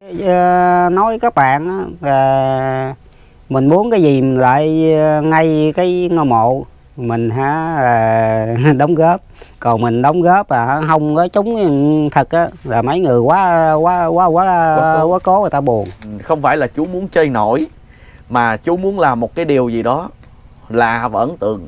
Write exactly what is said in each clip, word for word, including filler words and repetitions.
Nói các bạn là mình muốn cái gì mình lại ngay cái ngôi mộ mình hả đóng góp, còn mình đóng góp à không có trúng thật á là mấy người quá quá quá quá quá cố, quá cố người ta buồn. Không phải là chú muốn chơi nổi mà chú muốn làm một cái điều gì đó lạ và ấn tượng.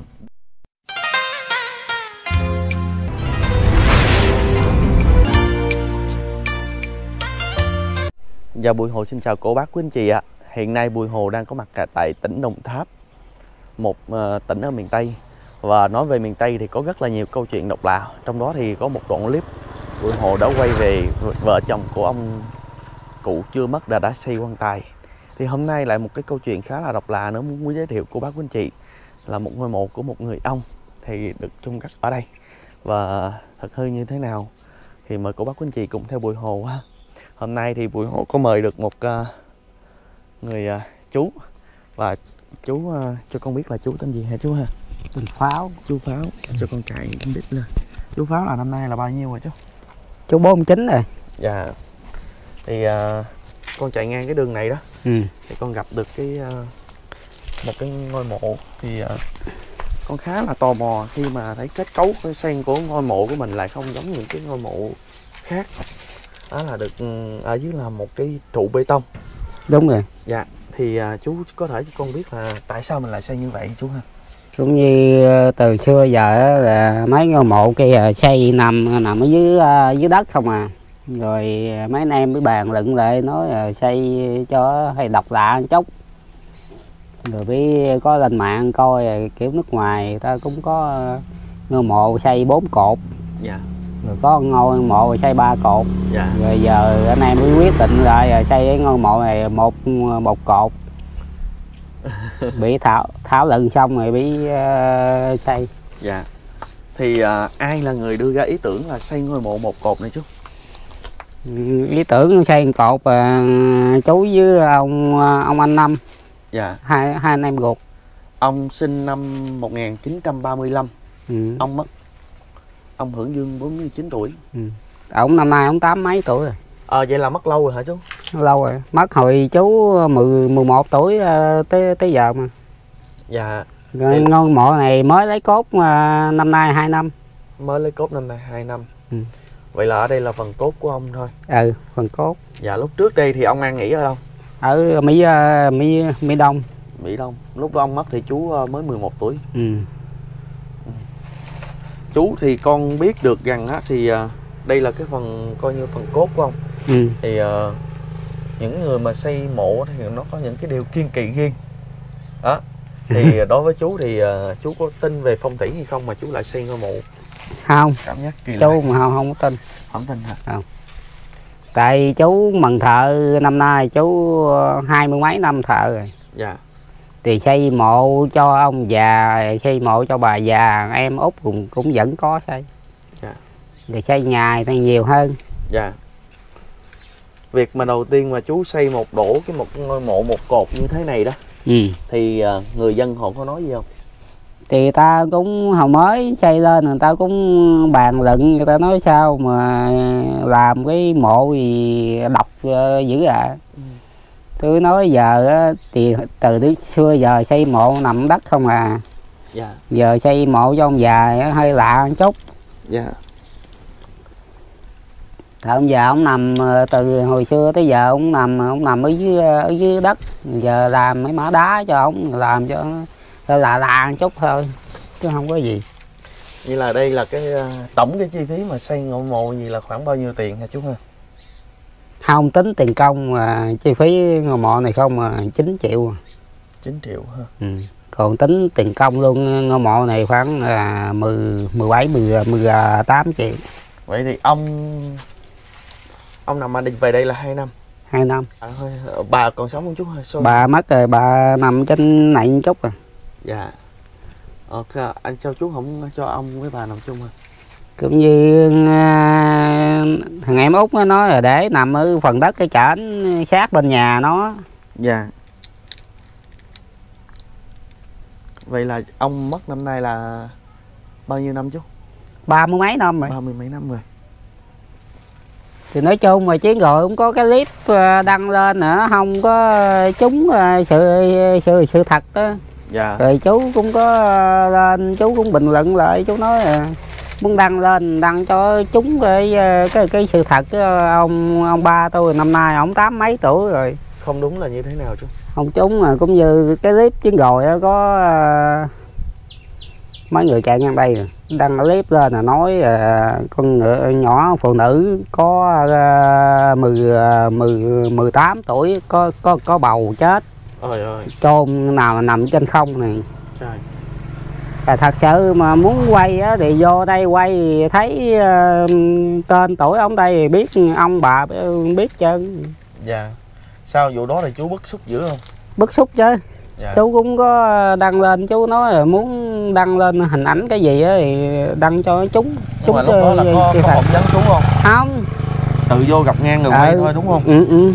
Dạ, Bùi Hồ xin chào cô bác quý anh chị ạ. Hiện nay Bùi Hồ đang có mặt tại tỉnh Đồng Tháp, một uh, tỉnh ở miền Tây. Và nói về miền Tây thì có rất là nhiều câu chuyện độc lạ. Trong đó thì có một đoạn clip Bùi Hồ đã quay về vợ chồng của ông cụ chưa mất đã đã xây quan tài. Thì hôm nay lại một cái câu chuyện khá là độc lạ nữa muốn giới thiệu cô bác quý anh chị, là một ngôi mộ của một người ông thì được chôn cất ở đây. Và thật hư như thế nào thì mời cô bác quý anh chị cùng theo Bùi Hồ ha. Hôm nay thì Bùi Hồ có mời được một uh, người uh, chú. Và chú uh, cho con biết là chú tên gì hả chú ha? Tên Pháo. Chú Pháo. Cho con chạy con biết lên. Chú Pháo là năm nay là bao nhiêu rồi chú? Chú bốn mươi chín rồi. Dạ. Thì uh, con chạy ngang cái đường này đó, ừ. thì con gặp được cái uh, một cái ngôi mộ. Thì uh, con khá là tò mò khi mà thấy kết cấu cái sen của ngôi mộ của mình lại không giống những cái ngôi mộ khác. Đó là được ở dưới là một cái trụ bê tông. Đúng rồi. Dạ. Thì uh, chú có thể cho con biết là tại sao mình lại xây như vậy chú ha? Cũng như từ xưa giờ là mấy ngôi mộ kia xây nằm nằm ở dưới dưới đất không à. Rồi mấy anh em mới bàn luận lại nói là xây cho hay độc lạ một chút. Rồi mới có lên mạng coi kiểu nước ngoài người ta cũng có ngôi mộ xây bốn cột. Dạ. Rồi có ngôi mộ xây ba cột. Dạ. Rồi giờ anh em mới quyết định lại xây cái ngôi mộ này một một cột. Bị thảo thảo luận xong rồi bị uh, xây. Dạ. Thì uh, ai là người đưa ra ý tưởng là xây ngôi mộ một cột này chú? Ý tưởng xây cột uh, chú với ông ông anh Năm. Dạ. Hai hai anh em ruột. Ông sinh năm một nghìn chín trăm ba mươi lăm. Ừ. Ông mất. Ông hưởng dương bốn mươi chín tuổi. Ừ. Ông năm nay ông tám mấy tuổi rồi. Ờ à, vậy là mất lâu rồi hả chú? Lâu rồi, mất hồi chú mười mười một tuổi uh, tới tới giờ mà. Dạ. Rồi ngôi mộ này mới lấy cốt uh, năm nay hai năm. Mới lấy cốt năm nay hai năm. Ừ. Vậy là ở đây là phần cốt của ông thôi. Ừ, phần cốt. Dạ, lúc trước đây thì ông ăn nghỉ ở đâu? Ở Mỹ uh, Mỹ Mỹ Đông. Mỹ Đông. Lúc đó ông mất thì chú uh, mới mười một tuổi. Ừ. Ừ. Chú thì con biết được rằng á thì uh, đây là cái phần coi như phần cốt của ông. Ừ. Thì uh, những người mà xây mộ thì nó có những cái điều kiêng kỵ riêng đó. Thì đối với chú thì uh, chú có tin về phong thủy hay không mà chú lại xây ngôi mộ? Không. Cảm giác kỳ lạ. Chú mà không không có tin. Không tin hả? Không. Tại chú mần thợ năm nay chú hai mươi mấy năm thợ rồi. Dạ. Thì xây mộ cho ông già, xây mộ cho bà già, em út cũng cũng vẫn có xây. Dạ. Thì xây nhà thì nhiều hơn. Dạ. Việc mà đầu tiên mà chú xây một đổ cái một ngôi mộ một cột như thế này đó, ừ. thì uh, người dân họ có nói gì không? Thì ta cũng hồi mới xây lên người ta cũng bàn luận, người ta nói sao mà làm cái mộ gì độc uh, dữ ạ. À. ừ. Tôi nói giờ thì từ xưa giờ xây mộ nằm đất không à. Dạ. Giờ xây mộ cho ông già hơi lạ một chút. Dạ. Tại ông già ông nằm từ hồi xưa tới giờ ông nằm ông nằm ở dưới ở dưới đất, giờ làm mấy mã đá cho ông, làm cho nó lạ lạ một chút thôi chứ không có gì. Như là đây là cái uh, tổng cái chi phí mà xây ngôi mộ gì là khoảng bao nhiêu tiền hả chú ha? Không tính tiền công mà chi phí ngôi mộ này không mà chín triệu. chín triệu ha. Ừ. Còn tính tiền công luôn ngôi mộ này khoảng là mười, mười bảy, mười, mười tám triệu. Vậy thì ông ông nằm đi về đây là hai năm. Hai năm. À, thôi, bà còn sống không chú? Sorry. Bà mất rồi, bà nằm trên này một chút à. Dạ. Ok, anh cho chú không cho ông với bà nằm chung à? Cũng như uh, thằng em út nó nói là để nằm ở phần đất cái chảnh sát bên nhà nó. Dạ. Vậy là ông mất năm nay là bao nhiêu năm chú? Ba mươi mấy năm rồi. Ba mươi mấy năm rồi. Thì nói chung mà chuyến rồi cũng có cái clip đăng lên nữa, không có trúng sự sự sự thật đó. Dạ. Rồi chú cũng có lên, chú cũng bình luận lại, chú nói là muốn đăng lên đăng cho chúng cái cái cái sự thật. Ông ông ba tôi năm nay ông tám mấy tuổi rồi. Không đúng là như thế nào chú? Không trúng mà cũng như cái clip chuyến rồi có uh, mấy người chạy ngang đây rồi đăng clip lên là nói uh, con ngựa nhỏ phụ nữ có uh, mười mười mười tám tuổi có có có bầu chết. Ôi ơi. Chôn nào nằm trên không này. Trời. À, thật sự mà muốn quay á, thì vô đây quay thì thấy uh, tên tuổi ông đây thì biết ông bà biết chân. Dạ. Sao vụ đó thì chú bức xúc dữ không? Bức xúc chứ. Dạ. Chú cũng có đăng lên, chú nói là muốn đăng lên hình ảnh cái gì á thì đăng cho chúng. Nhưng mà lúc đó là có, có phỏng vấn chú không? Không. Tự vô gặp ngang người quay ừ. thôi đúng không? Ừ, ừ.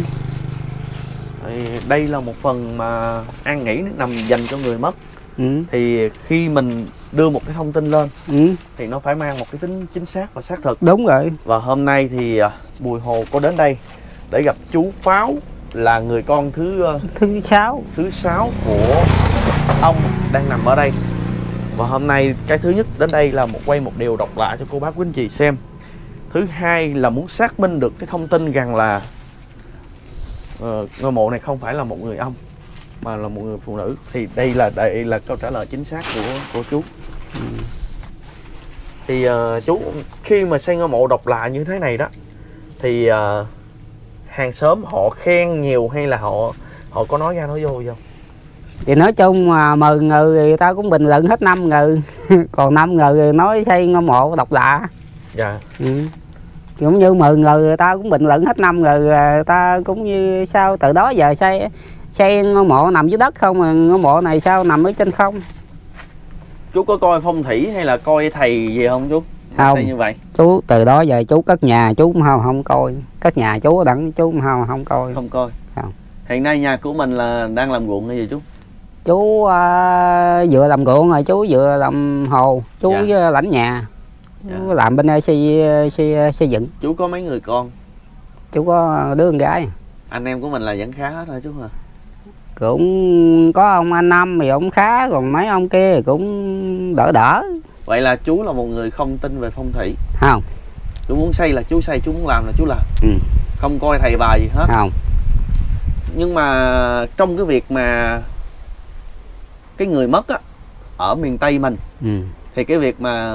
Thì đây là một phần mà An nghĩ nằm dành cho người mất. Ừ. Thì khi mình đưa một cái thông tin lên ừ. thì nó phải mang một cái tính chính xác và xác thực. Đúng rồi. Và hôm nay thì Bùi Hồ có đến đây để gặp chú Pháo, là người con thứ thứ sáu thứ sáu của ông đang nằm ở đây. Và hôm nay cái thứ nhất đến đây là một quay một điều độc lạ cho cô bác quý anh chị xem. Thứ hai là muốn xác minh được cái thông tin rằng là uh, ngôi mộ này không phải là một người ông mà là một người phụ nữ. Thì đây là đây là câu trả lời chính xác của của chú. Ừ. Thì uh, chú khi mà xây ngôi mộ độc lạ như thế này đó thì uh, hàng xóm họ khen nhiều hay là họ họ có nói ra nói vô không? Thì nói chung mà mười người thì ta cũng bình luận hết năm người. Còn năm người thì nói xây ngôi mộ độc lạ. Dạ. Ừ. Cũng như mười người người ta cũng bình luận hết năm người, người ta cũng như sao từ đó giờ xây xây ngôi mộ nằm dưới đất không mà ngôi mộ này sao nằm ở trên không. Chú có coi phong thủy hay là coi thầy gì không chú? Không. Như vậy. Chú từ đó giờ chú cất nhà chú cũng không không coi, cất nhà chú đặng chú cũng không không coi. Không coi. Không. Hiện nay nhà của mình là đang làm ruộng hay gì chú? Chú uh, vừa làm ruộng rồi chú vừa làm hồ, chú dạ. với lãnh nhà. Dạ. Làm bên đây xây, xây xây dựng. Chú có mấy người con? Chú có đứa con gái. Anh em của mình là vẫn khá hết hả chú hả? Cũng có ông anh Năm thì ông khá, còn mấy ông kia thì cũng đỡ đỡ. Vậy là chú là một người không tin về phong thủy? Không. Chú muốn xây là chú xây, chú muốn làm là chú làm. Ừ. Không coi thầy bà gì hết? Không. Nhưng mà trong cái việc mà cái người mất á ở miền Tây mình ừ. thì cái việc mà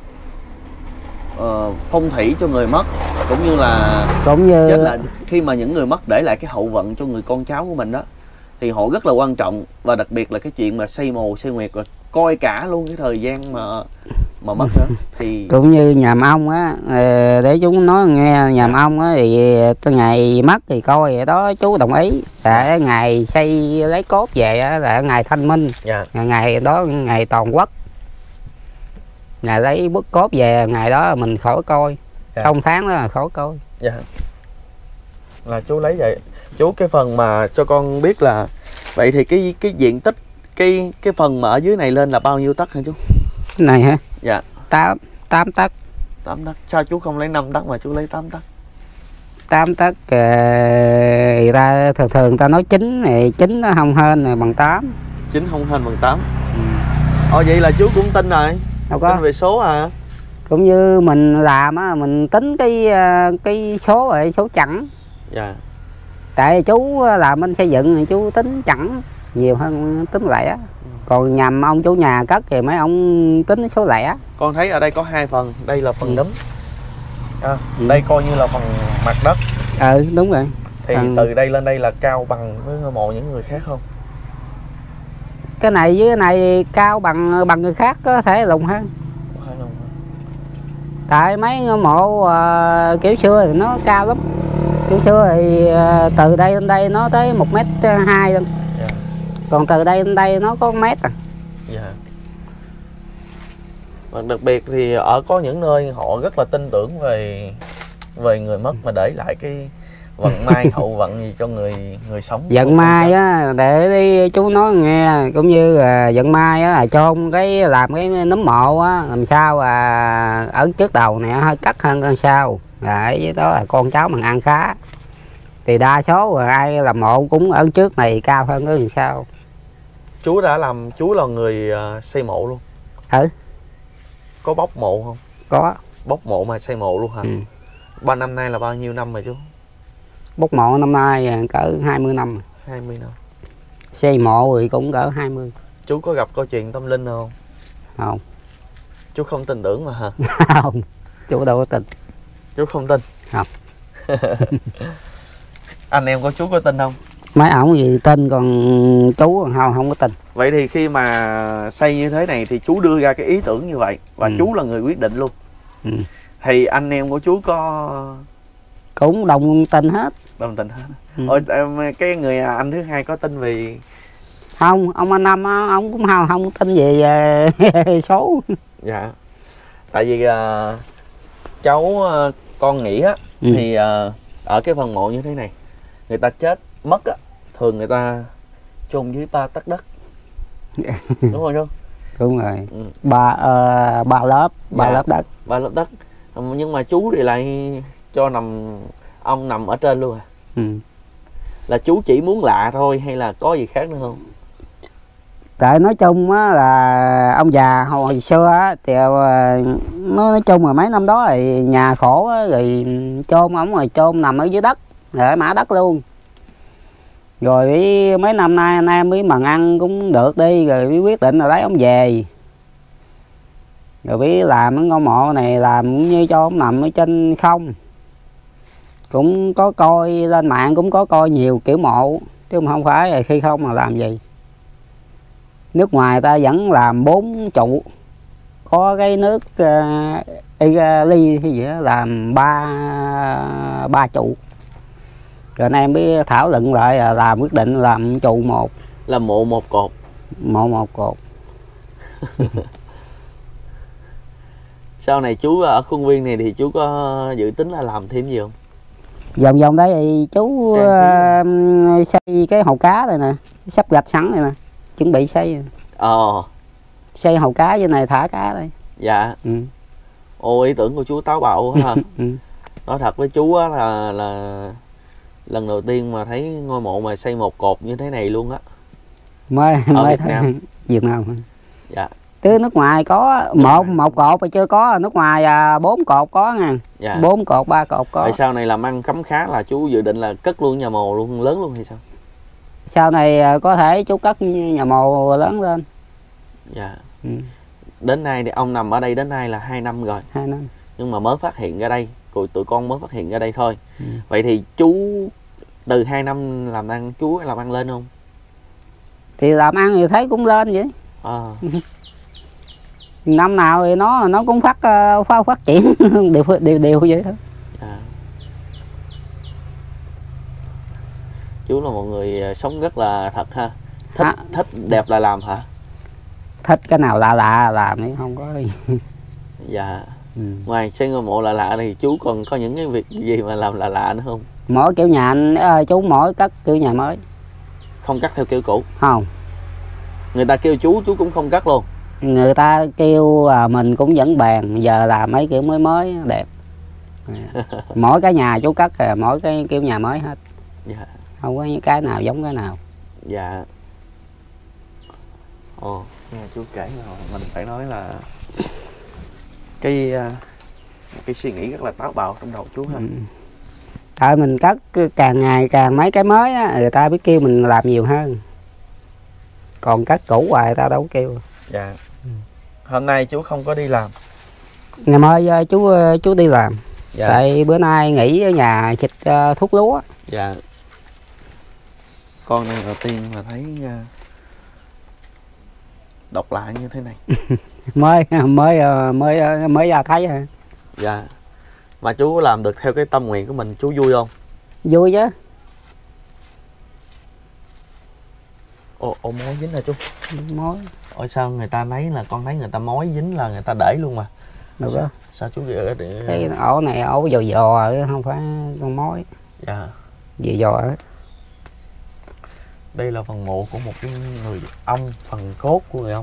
uh, phong thủy cho người mất cũng như là cũng như chết là khi mà những người mất để lại cái hậu vận cho người con cháu của mình đó thì họ rất là quan trọng. Và đặc biệt là cái chuyện mà xây mồ xây nguyệt rồi coi cả luôn cái thời gian mà mà mất nữa thì cũng như nhàm ông á, để chúng nói nghe nhàm ông á thì từ ngày mất thì coi vậy đó chú đồng ý là ngày xây lấy cốt về á là ngày Thanh Minh. Dạ. Ngày đó ngày toàn quốc, ngày lấy bức cốt về ngày đó mình khỏi coi. Dạ. Không tháng đó là khỏi coi. Dạ. Là chú lấy vậy. Chú cái phần mà cho con biết là vậy thì cái cái diện tích cái cái phần mà ở dưới này lên là bao nhiêu tấc hả chú? Cái này hả? Dạ. Tám tám tấc. Tám tấc. Sao chú không lấy năm tấc mà chú lấy tám tấc? Tám tấc người ta thường thường ta nói chín này, chín nó không hơn là bằng tám. Chín không hơn bằng tám. Ừ. Ồ vậy là chú cũng tin rồi. Đâu có. Tin về số à? Cũng như mình làm á, mình tính cái cái số rồi số chẵn. Dạ. Tại chú làm bên xây dựng thì chú tính chẵn nhiều hơn tính lẻ. Còn nhằm ông chủ nhà cất thì mấy ông tính số lẻ. Con thấy ở đây có hai phần, đây là phần ừ. núm à, ừ. đây coi như là phần mặt đất. Ừ đúng rồi. Thì phần... từ đây lên đây là cao bằng với ngôi mộ những người khác không? Cái này với cái này cao bằng bằng người khác có thể lùng hơn. Tại mấy ngôi mộ uh, kiểu xưa thì nó cao lắm. Kiểu xưa thì uh, từ đây lên đây nó tới một mét hai luôn. Yeah. Còn từ đây lên đây nó có một mét à. Yeah. Và đặc biệt thì ở có những nơi họ rất là tin tưởng về về người mất mà để lại cái vận may hậu vận gì cho người người sống. Vận may á, để đi chú nói nghe, cũng như là vận may á là chôn cái làm cái núm mộ á làm sao à ở trước đầu này hơi cắt hơn con sau. Đấy, đó là con cháu mình ăn khá. Thì đa số rồi ai làm mộ cũng ở trước này cao hơn ở đằng sau. Chú đã làm, chú là người uh, xây mộ luôn? Ừ. Có bốc mộ không? Có. Bốc mộ mà xây mộ luôn hả? Ừ. Ba năm nay là bao nhiêu năm rồi chú? Bốc mộ năm nay cỡ hai mươi năm rồi. hai mươi năm. Xây mộ thì cũng cỡ hai mươi. Chú có gặp câu chuyện tâm linh không? Không. Chú không tin tưởng mà hả? Không, chú đâu có tin. Chú không tin? Không. Anh em của chú có tin không? Mấy ổng gì tin, còn chú còn không, không có tin. Vậy thì khi mà xây như thế này thì chú đưa ra cái ý tưởng như vậy và ừ. chú là người quyết định luôn. Ừ. Thì anh em của chú có cũng đồng tin hết. Đồng tình hết. Ừ. Ôi, cái người anh thứ hai có tin vì không, ông anh Năm ông cũng không không tin về số. Dạ. Tại vì uh, cháu uh, con nghĩ á ừ. thì uh, ở cái phần mộ như thế này, người ta chết mất á, thường người ta chôn dưới ba tấc đất. Đúng không chú? Đúng rồi. Ừ. Ba uh, ba lớp, ba dạ, lớp đất. Ba lớp đất. Nhưng mà chú thì lại cho nằm, ông nằm ở trên luôn à? Ừ. Là chú chỉ muốn lạ thôi hay là có gì khác nữa không? Tại nói chung á là ông già hồi xưa á thì nó nói chung là mấy năm đó thì nhà khổ á, rồi chôn ổng rồi chôn nằm ở dưới đất, để mã đất luôn. Rồi mấy năm nay anh em mới mần ăn cũng được đi, rồi mới quyết định là lấy ổng về. Rồi biết làm cái ngôi mộ này làm cũng như cho ổng nằm ở trên không. Cũng có coi lên mạng, cũng có coi nhiều kiểu mộ, chứ không phải là khi không mà làm gì. Nước ngoài ta vẫn làm bốn trụ, có cái nước uh, Italy hay gì đó làm ba ba trụ. Rồi anh em mới thảo luận lại là làm quyết định làm trụ một. Làm mộ một cột. Mộ một cột. Sau này chú ở khuôn viên này thì chú có dự tính là làm thêm gì không? Vòng vòng đấy thì chú uh, xây cái hồ cá đây nè, sắp gạch sẵn này nè, chuẩn bị xây. Ờ. Xây hồ cá dưới này thả cá đây. Dạ. Ừ. Ô, ý tưởng của chú táo bạo ha. Ừ. Nói thật với chú á là là lần đầu tiên mà thấy ngôi mộ mà xây một cột như thế này luôn á. Mới ở mới Việt Nam. Việt Nam. Dạ. Chứ nước ngoài có một một cột mà chưa có, nước ngoài à, bốn cột có nha. Dạ. Bốn cột, ba cột có. Tại sau này làm ăn khấm khá là chú dự định là cất luôn nhà mồ luôn, lớn luôn hay sao? Sau này à, có thể chú cất nhà mồ lớn lên. Dạ. Ừ. Đến nay thì ông nằm ở đây đến nay là hai năm rồi. Hai năm. Nhưng mà mới phát hiện ra đây, tụi tụi con mới phát hiện ra đây thôi. Ừ. Vậy thì chú từ hai năm làm ăn, chú làm ăn lên không? Thì làm ăn thì thấy cũng lên vậy. À. Năm nào thì nó nó cũng phát phát, phát triển đều đều đều vậy thôi. À. Chú là một người sống rất là thật ha. Thích à. Thích đẹp là làm hả? Thích cái nào lạ lạ làm ấy, không có gì. Dạ. Ừ. Ngoài xây ngôi mộ lạ lạ thì chú còn có những cái việc gì mà làm lạ lạ nữa không? Mỗi kiểu nhà anh ơi, chú mỗi cất kiểu nhà mới. Không cắt theo kiểu cũ? Không. Người ta kêu chú, chú cũng không cắt luôn? Người ta kêu à, mình cũng vẫn bàn, giờ làm mấy kiểu mới mới đẹp. Mỗi cái nhà chú cất là mỗi cái kiểu nhà mới hết. Dạ. Không có những cái nào giống cái nào. Dạ. Ồ, nghe chú kể rồi mình phải nói là cái cái suy nghĩ rất là táo bạo trong đầu chú ha. Ừ. Tại mình cất càng ngày càng mấy cái mới á, người ta biết kêu mình làm nhiều hơn. Còn cất cũ hoài người ta đâu có kêu. Dạ. Ừ. Hôm nay chú không có đi làm. Ngày mai chú chú đi làm. Dạ. Tại bữa nay nghỉ ở nhà xịt uh, thuốc lúa. Dạ. Con này đầu tiên là thấy uh, độc lạ như thế này. mới mới mới mới ra thấy hả? Dạ. Mà chú làm được theo cái tâm nguyện của mình, chú vui không? Vui chứ. Ồ, ồ mối dính hả chú? Mối. Ôi sao người ta lấy là con thấy người ta mối dính là người ta để luôn mà. Được sao, đó. Sao chú để, để... Cái ổ này ổ dò dò không phải con mối. Dạ. Dò dò hết. Đây là phần mộ của một cái người ông, phần cốt của người ông.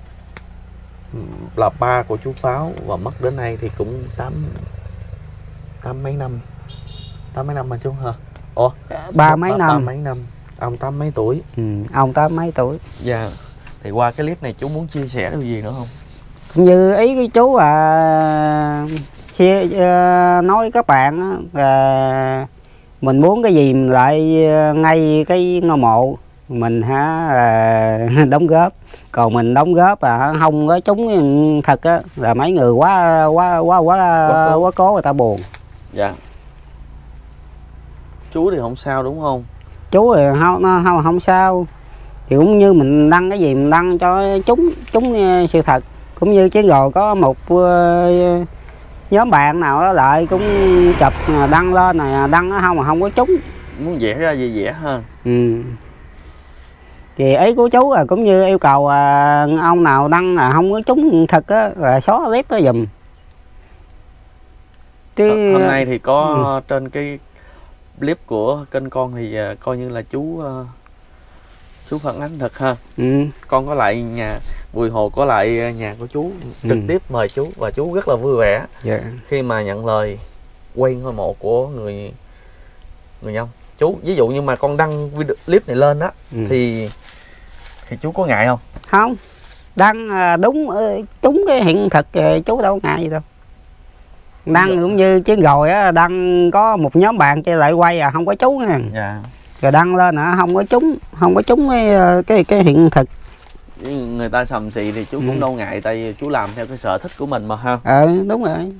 Là ba của chú Pháo và mất đến nay thì cũng tám tám mấy năm, tám mấy năm mà chú hả? Ủa, ba mấy ba, năm. ba mấy năm. Ông tám mấy tuổi? Ừ, ông tám mấy tuổi. Dạ. Thì qua cái clip này chú muốn chia sẻ điều gì nữa không? Cũng như ý cái chú à, chia uh, nói các bạn á, là mình muốn cái gì mình lại ngay cái ngôi mộ mình hả à, đóng góp. Còn mình đóng góp à không có trúng thật á là mấy người quá quá quá quá quá, quá cố người ta buồn. Dạ. Chú thì không sao đúng không? Chú thì không nó không không sao. Thì cũng như mình đăng cái gì mình đăng cho chúng chúng sự thật. Cũng như chứ rồi có một uh, nhóm bạn nào đó lại cũng chụp đăng lên này đăng nó không mà không có trúng. Muốn vẽ ra gì vẽ ha. Ừ. Thì ý của chú là cũng như yêu cầu à, ông nào đăng là không có trúng thật á là xóa clip đó giùm. Cái... Hôm nay thì có ừ. trên cái clip của kênh con thì uh, coi như là chú uh, chú phản ánh thật ha. Ừ. Con có lại nhà Bùi Hồ, có lại nhà của chú trực ừ. tiếp mời chú và chú rất là vui vẻ yeah. khi mà nhận lời quay ngôi mộ của người người Nhông. Chú ví dụ như mà con đăng video clip này lên á ừ. thì thì chú có ngại không? Không, đăng đúng đúng cái hiện thực chú đâu ngại gì đâu. Đăng cũng như chứ rồi á, đăng có một nhóm bạn kia lại quay à không có trúng nha. Dạ. Rồi đăng lên hả không có trúng, không có trúng cái cái cái hiện thực. Người ta sầm xì thì chú cũng ừ. đâu ngại, tại vì chú làm theo cái sở thích của mình mà ha. Ờ đúng rồi.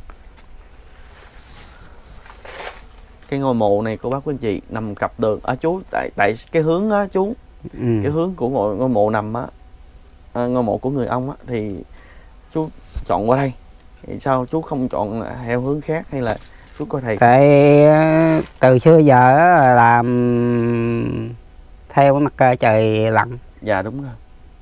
Cái ngôi mộ này của bác quý anh chị nằm cặp đường ở chú tại tại cái hướng á chú. Ừ. Cái hướng của ngôi, ngôi mộ nằm á, à, ngôi mộ của người ông á thì chú chọn qua đây. Thì sao chú không chọn theo hướng khác hay là chú coi thầy? Tại từ xưa giờ làm theo mặt trời lặn. Dạ đúng rồi.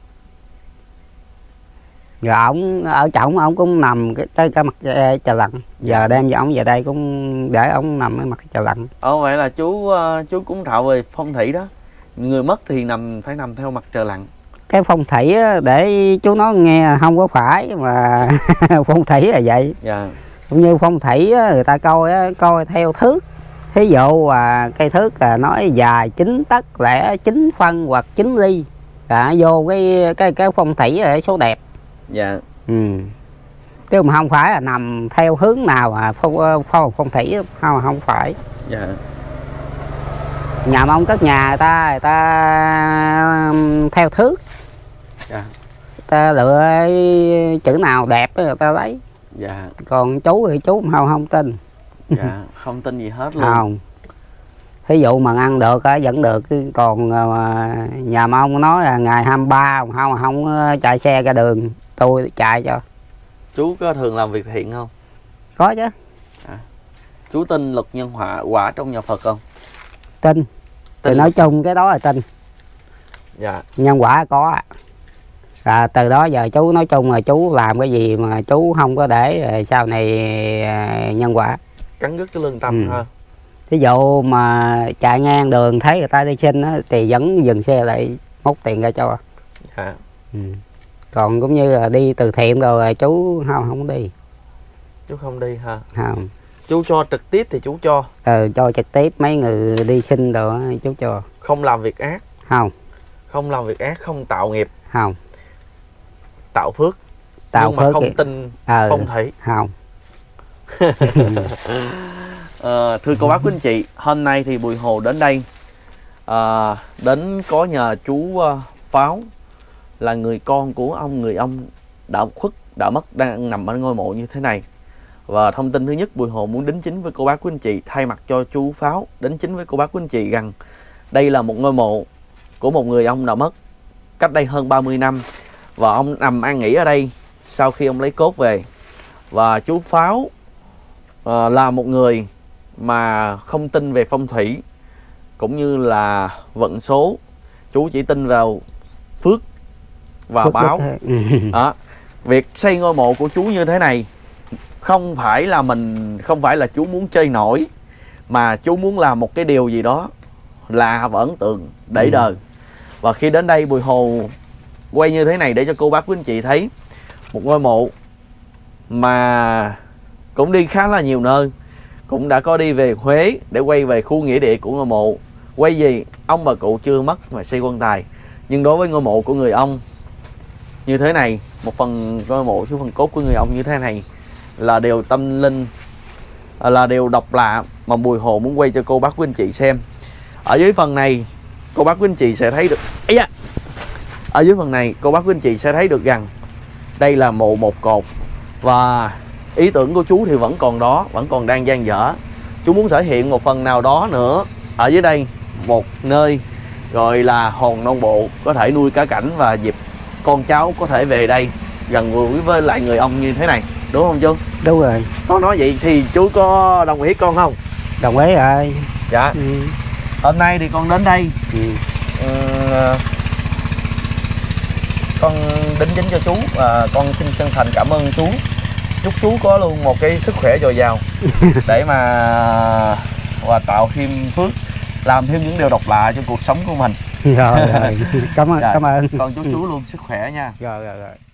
Rồi ổng ở trọng ổng cũng nằm cái tới cái mặt trời lặn. Giờ đem cho ổng về đây cũng để ổng nằm ở mặt trời lặn. Ồ vậy là chú chú cũng thạo về phong thủy đó. Người mất thì nằm phải nằm theo mặt trời lặn. Cái phong thủy để chú nói nghe không có phải mà phong thủy là vậy. Dạ. Cũng như phong thủy người ta coi coi theo thước. Thí dụ à, cây thước là nói dài chín tấc, lẻ chín phân hoặc chín ly. Là vô cái cái cái phong thủy là số đẹp. Dạ. Ừ. Chứ mà không phải là nằm theo hướng nào mà phong phong, phong thủy không không phải. Dạ. Nhà mong cất nhà người ta người ta theo thước. Dạ. Người ta lựa chữ nào đẹp người ta lấy. Dạ. Còn chú thì chú không không tin. Dạ, không tin gì hết luôn. Không. Thí dụ mà ăn được vẫn được, còn nhà mong nói là ngày hai mươi ba không không chạy xe ra đường tôi chạy cho. Chú có thường làm việc thiện không? Có chứ. À. Chú tin luật nhân quả quả trong nhà Phật không? Tin. Tin. Thì nói chung cái đó là tin. Dạ. Nhân quả có. À, từ đó giờ chú nói chung là chú làm cái gì mà chú không có để sau này nhân quả. Cắn rứt cái lương tâm ừ. ha. Ví dụ mà chạy ngang đường thấy người ta đi xin á, thì vẫn dừng xe lại móc tiền ra cho. Dạ. Ừ. Còn cũng như là đi từ thiện rồi chú không không đi. Chú không đi ha? Không. Chú cho trực tiếp thì chú cho. Ừ, cho trực tiếp mấy người đi xin rồi chú cho. Không làm việc ác. Không. Không làm việc ác, không tạo nghiệp. Không. Tạo phước. Tạo nhưng mà phước không kì... tin ừ. phong thủy. Không. à, thưa cô bác quý anh chị, hôm nay thì Bùi Hồ đến đây à, đến có nhờ chú uh, Pháo là người con của ông người ông đã khuất đã mất đang nằm ở ngôi mộ như thế này. Và thông tin thứ nhất, Bùi Hồ muốn đính chính với cô bác quý anh chị, thay mặt cho chú Pháo đính chính với cô bác quý anh chị rằng đây là một ngôi mộ của một người ông đã mất cách đây hơn ba mươi năm, và ông nằm an nghỉ ở đây sau khi ông lấy cốt về. Và chú Pháo uh, là một người mà không tin về phong thủy cũng như là vận số, chú chỉ tin vào phước và phước báo. Đó. Việc xây ngôi mộ của chú như thế này không phải là mình không phải là chú muốn chơi nổi, mà chú muốn làm một cái điều gì đó là và ấn tượng để ừ. đời. Và khi đến đây Bùi Hồ quay như thế này để cho cô bác quý anh chị thấy một ngôi mộ mà cũng đi khá là nhiều nơi, cũng đã có đi về Huế để quay về khu nghĩa địa của ngôi mộ. Quay gì ông bà cụ chưa mất mà xây quan tài, nhưng đối với ngôi mộ của người ông như thế này, một phần ngôi mộ chứ phần cốt của người ông như thế này là điều tâm linh, là điều độc lạ mà Bùi Hồ muốn quay cho cô bác quý anh chị xem. Ở dưới phần này cô bác quý anh chị sẽ thấy được ấy da. Ở dưới phần này cô bác quý anh chị sẽ thấy được rằng đây là mộ một cột, và ý tưởng của chú thì vẫn còn đó, vẫn còn đang dang dở. Chú muốn thể hiện một phần nào đó nữa ở dưới đây, một nơi gọi là hòn non bộ có thể nuôi cá cảnh, và dịp con cháu có thể về đây gần gũi với lại người ông như thế này, đúng không chú? Đúng rồi. Con nói vậy thì chú có đồng ý con không? Đồng ý rồi. Dạ. Ừ. Hôm nay thì con đến đây, Ừ. uh, con đính chính cho chú và con xin chân thành cảm ơn chú. Chúc chú có luôn một cái sức khỏe dồi dào để mà và tạo thêm phước, làm thêm những điều độc lạ trong cuộc sống của mình. Rồi, rồi. Cảm ơn, Dạ. cảm ơn. Con chúc chú luôn sức khỏe nha. Rồi, rồi, rồi.